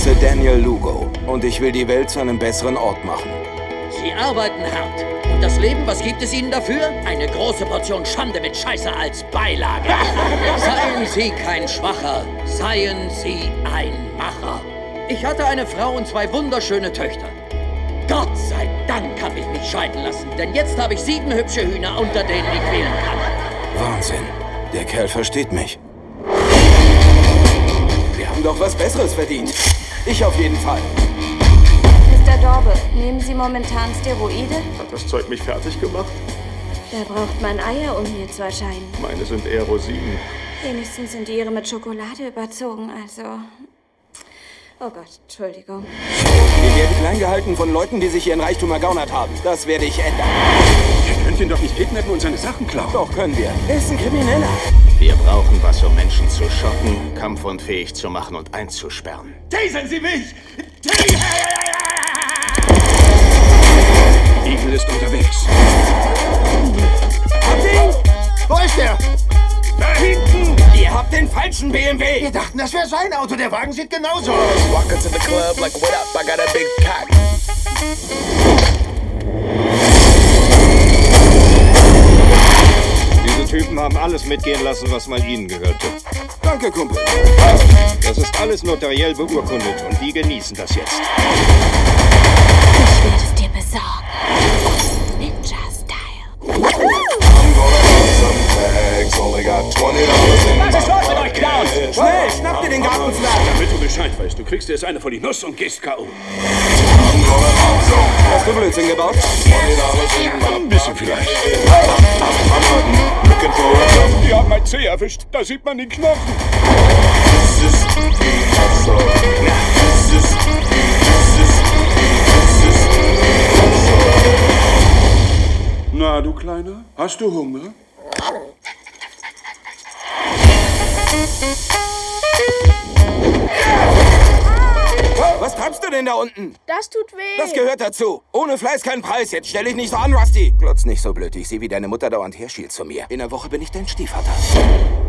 heiße Daniel Lugo und ich will die Welt zu einem besseren Ort machen. Sie arbeiten hart. Und das Leben, was gibt es Ihnen dafür? Eine große Portion Schande mit Scheiße als Beilage. Seien Sie kein Schwacher, seien Sie ein Macher. Ich hatte eine Frau und 2 wunderschöne Töchter. Gott sei Dank habe ich mich scheiden lassen, denn jetzt habe ich 7 hübsche Hühner, unter denen ich wählen kann. Wahnsinn. Der Kerl versteht mich. Wir haben doch was Besseres verdient. Ich auf jeden Fall. Mr. Dorbe, nehmen Sie momentan Steroide? Hat das Zeug mich fertig gemacht? Wer braucht man Eier, um hier zu erscheinen? Meine sind eher Rosinen. Wenigstens sind Ihre mit Schokolade überzogen, also... Oh Gott, Entschuldigung. Wir werden klein gehalten von Leuten, die sich ihren Reichtum ergaunert haben. Das werde ich ändern. Ihr könnt ihn doch nicht kidnappen und seine Sachen klauen. Doch, können wir. Er ist ein Krimineller. Wir brauchen was, um Menschen zu schocken, kampfunfähig zu machen und einzusperren. Tasern Sie mich! Eagle ist unterwegs. Habt ihr ihn? Wo ist der? Da hinten! Ihr habt den falschen BMW. Wir dachten, das wäre sein Auto. Der Wagen sieht genauso aus. Walking to the club like, what up? I got a big cock. Diese Typen haben alles mitgehen lassen, was mal ihnen gehörte. Danke, Kumpel. Das ist alles notariell beurkundet und die genießen das jetzt. Ich werde es dir besorgen. Ninja-Style. Was ist los mit euch, Clowns? Schnell, schnapp dir den Gartenzwerg. Damit du Bescheid weißt, du kriegst erst eine vor die Nuss und gehst K.O. Hast du Blödsinn gebaut? Ein bisschen vielleicht. Die haben mein Zeh erwischt. Da sieht man den Knochen. Na, du Kleiner, hast du Hunger? Was treibst du denn da unten? Das tut weh. Das gehört dazu. Ohne Fleiß kein Preis. Jetzt stell dich nicht so an, Rusty. Glotz nicht so blöd. Ich sehe, wie deine Mutter dauernd herschielt zu mir. In 1 Woche bin ich dein Stiefvater.